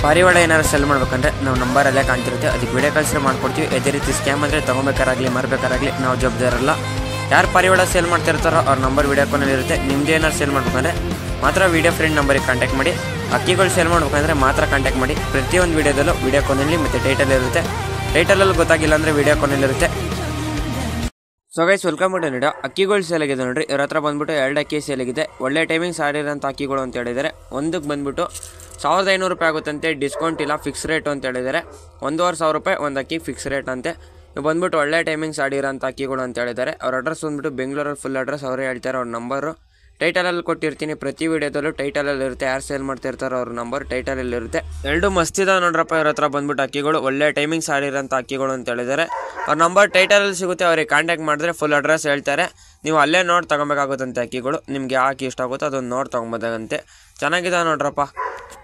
ಪಾರಿವಾಳ ಏನಾದ್ರು ಸೆಲ್ ಮಾಡ್ಬೇಕಂದ್ರೆ ನಾವು ನಂಬರಲ್ಲೇ ಕಾಣ್ತಿರುತ್ತೆ, ಅದಕ್ಕೆ ವಿಡಿಯೋ ಕಳಿಸಿ ಮಾಡ್ಕೊಡ್ತೀವಿ. ಅದೇ ರೀತಿ ಸ್ಕ್ಯಾಮ್ ಅಂದರೆ ತೊಗೊಬೇಕಾರಾಗಲಿ ಮಾರಬೇಕಾರಾಗಲಿ ನಾವು ಜವಾಬ್ದಾರಲ್ಲ. ಯಾರು ಪಾರಿವಾಳ ಸೇಲ್ ಮಾಡ್ತಿರ್ತಾರೋ ಅವ್ರ ನಂಬರ್ ವಿಡಿಯೋ ಕಾಲಲ್ಲಿ ಇರುತ್ತೆ. ನಿಮ್ದು ಏನಾದ್ರು ಸೇಲ್ ಮಾಡ್ಬೇಕಂದ್ರೆ ಮಾತ್ರ ವಿಡಿಯೋ ಫ್ರೆಂಡ್ ನಂಬರಿಗೆ ಕಾಂಟ್ಯಾಕ್ಟ್ ಮಾಡಿ. ಅಕ್ಕಿಗಳು ಸೇಲ್ ಮಾಡ್ಬೇಕಂದ್ರೆ ಮಾತ್ರ ಕಾಂಟ್ಯಾಕ್ಟ್ ಮಾಡಿ. ಪ್ರತಿಯೊಂದು ವಿಡಿಯೋದಲ್ಲೂ ವಿಡಿಯೋ ಕಾಲಲ್ಲಿ ಮತ್ತು ಟೈಟಲ್ ಇರುತ್ತೆ. ಟೈಟಲಲ್ಲಿ ಗೊತ್ತಾಗಿಲ್ಲ ಅಂದರೆ ವಿಡಿಯೋ ಕಾಲಲ್ಲಿ ಇರುತ್ತೆ. So guys, welcome to video. ಅಕ್ಕಿಗಳು ಸೇಲ್ ಆಗಿದೆ ನೋಡ್ರಿ. ಇವ್ರ ಹತ್ರ ಬಂದ್ಬಿಟ್ಟು 2 ಅಕ್ಕಿ ಸೇಲ್ ಆಗಿದೆ. ಒಳ್ಳೆ ಟೈಮಿಂಗ್ಸ್ ಆಡಿರೋಂಥ ಅಕ್ಕಿಗಳು ಅಂತ ಹೇಳಿದ್ದಾರೆ. ಒಂದಕ್ಕೆ ಬಂದ್ಬಿಟ್ಟು 1500 ರೂಪಾಯಿ ಆಗುತ್ತಂತೆ, ಡಿಸ್ಕೌಂಟ್ ಇಲ್ಲ, ಫಿಕ್ಸ್ ರೇಟು ಅಂತ ಹೇಳಿದ್ದಾರೆ. 1500 ರೂಪಾಯಿ ಒಂದು ಅಕ್ಕಿ ಫಿಕ್ಸ್ ರೇಟ್ ಅಂತೆ. ಇವು ಬಂದ್ಬಿಟ್ಟು ಒಳ್ಳೆ ಟೈಮಿಂಗ್ಸ್ ಆಡಿರೋಂಥ ಅಕ್ಕಿಗಳು ಅಂತ ಹೇಳಿದ್ದಾರೆ. ಅವ್ರ ಅಡ್ರೆಸ್ ಬಂದ್ಬಿಟ್ಟು ಬೆಂಗಳೂರಲ್ಲಿ ಫುಲ್ ಅಡ್ರೆಸ್ ಅವರೇ ಹೇಳ್ತಾರೆ. ಅವ್ರ ನಂಬರು ಟೈಟಲಲ್ಲಿ ಕೊಟ್ಟಿರ್ತೀನಿ. ಪ್ರತಿ ವಿಡಿಯೋದಲ್ಲೂ ಟೈಟಲಲ್ಲಿ ಇರುತ್ತೆ. ಯಾರು ಸೇಲ್ ಮಾಡ್ತಿರ್ತಾರೋ ಅವ್ರ ನಂಬರ್ ಟೈಟಲಲ್ಲಿ ಇರುತ್ತೆ. 2 ಮಸ್ತಿದಾವೆ ನೋಡ್ರಪ್ಪ. ಇವ್ರ ಹತ್ರ ಬಂದ್ಬಿಟ್ಟು ಅಕ್ಕಿಗಳು ಒಳ್ಳೆ ಟೈಮಿಂಗ್ಸ್ ಆಡಿರೋಂಥ ಅಕ್ಕಿಗಳು ಅಂತ ಹೇಳಿದ್ದಾರೆ. ಅವ್ರ ನಂಬರ್ ಟೈಟಲಲ್ಲಿ ಸಿಗುತ್ತೆ. ಅವ್ರಿಗೆ ಕಾಂಟ್ಯಾಕ್ಟ್ ಮಾಡಿದ್ರೆ ಫುಲ್ ಅಡ್ರೆಸ್ ಹೇಳ್ತಾರೆ. ನೀವು ಅಲ್ಲೇ ನೋಡಿ ತೊಗೊಬೇಕಾಗುತ್ತಂತೆ ಅಕ್ಕಿಗಳು. ನಿಮ್ಗೆ ಯಾವ ಅಕ್ಕಿ ಇಷ್ಟ ಆಗುತ್ತೋ ಅದನ್ನು ನೋಡಿ ತೊಗೊಬೋದಾಗಂತೆ. ಚೆನ್ನಾಗಿದೆ ನೋಡ್ರಪ್ಪ.